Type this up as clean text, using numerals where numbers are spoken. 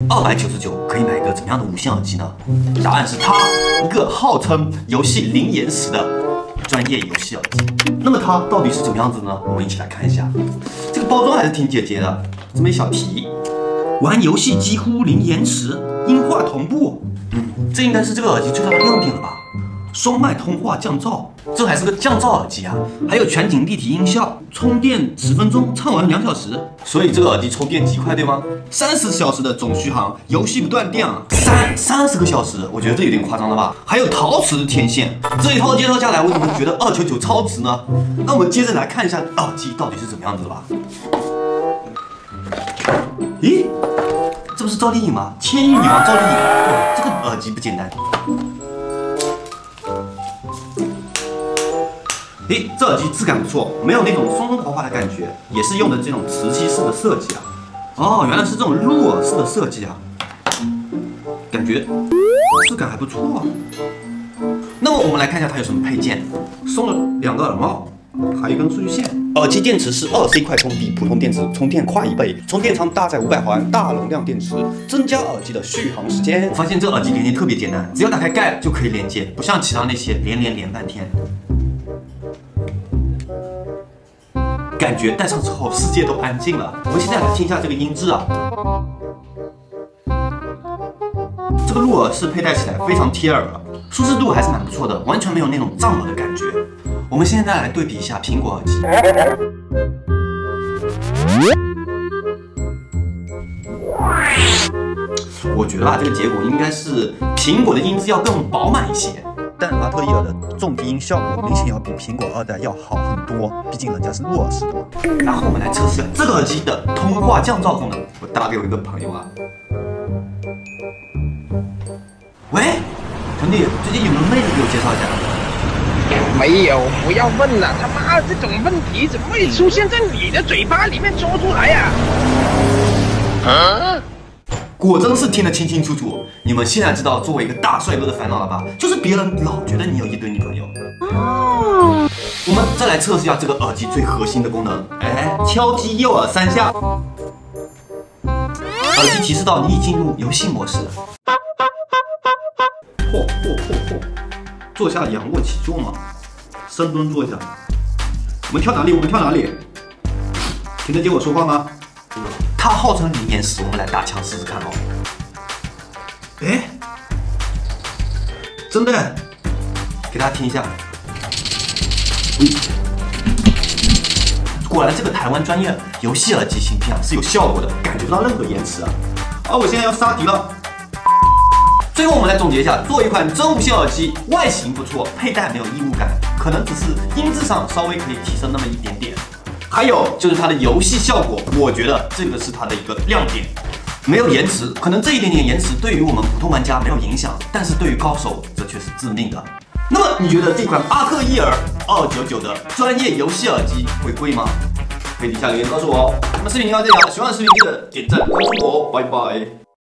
299可以买一个怎么样的无线耳机呢？答案是它，一个号称游戏零延时的专业游戏耳机。那么它到底是怎么样子呢？我们一起来看一下。这个包装还是挺简洁的，这么一小题，玩游戏几乎零延时，音画同步。这应该是这个耳机最大的亮点了吧？双麦通话降噪，这还是个降噪耳机啊！还有全景立体音效，充电10分钟，畅玩2小时。所以这个耳机充电极快，对吗？30小时的总续航，游戏不断电啊！30个小时，我觉得这有点夸张了吧？还有陶瓷天线，这一套介绍下来，我怎么觉得299超值呢？那我们接着来看一下耳机到底是怎么样子的吧。咦，这不是赵丽颖吗？千亿女王赵丽颖，这个耳机不简单。诶，这耳机质感不错，没有那种松松滑滑的感觉，也是用的这种磁吸式的设计啊。哦，原来是这种入耳式的设计啊，感觉质感还不错啊。那么我们来看一下它有什么配件，送了2个耳帽，还有一根数据线。耳机电池是2C 快充，比普通电池充电快1倍，充电仓搭载500毫安大容量电池，增加耳机的续航时间。我发现这耳机连接特别简单，只要打开盖就可以连接，不像其他那些连半天。感觉戴上之后世界都安静了。我们现在来听一下这个音质啊，这个入耳式佩戴起来非常贴耳，舒适度还是蛮不错的，完全没有那种胀耳的感觉。我们现在来对比一下苹果耳机，我觉得这个结果应该是苹果的音质要更饱满一些。但阿特伊尔的重低音效果明显要比苹果2代要好很多，毕竟人家是入耳式的嘛。然后我们来测试这个耳机的通话降噪功能。我打给我一个朋友啊，喂，兄弟，最近有没有妹子给我介绍一下？ 没有，不要问了，他妈这种问题怎么会出现在你的嘴巴里面说出来呀？ 果真是听得清清楚楚。你们现在知道作为一个大帅哥的烦恼了吧？就是别人老觉得你有一堆女朋友。我们再来测试一下这个耳机最核心的功能。敲击右耳3下，耳机提示到你已进入游戏模式。坐下仰卧起坐嘛，深蹲坐一下。我们跳哪里？听得见我说话吗？它号称零延时，我们来打枪试试看哦。真的，给大家听一下。果然这个台湾专业游戏耳机芯片是有效果的，感觉不到任何延迟啊。我现在要杀敌了。最后我们来总结一下，作为一款真无线耳机，外形不错，佩戴没有异物感，可能只是音质上稍微可以提升那么一点点。还有就是它的游戏效果，我觉得这个是它的一个亮点，没有延迟，可能这一点点延迟对于我们普通玩家没有影响，但是对于高手这却是致命的。那么你觉得这款阿克伊尔299的专业游戏耳机会贵吗？可以底下留言告诉我哦。那么视频就到这里了，喜欢的视频记得点赞关注我哦，拜拜。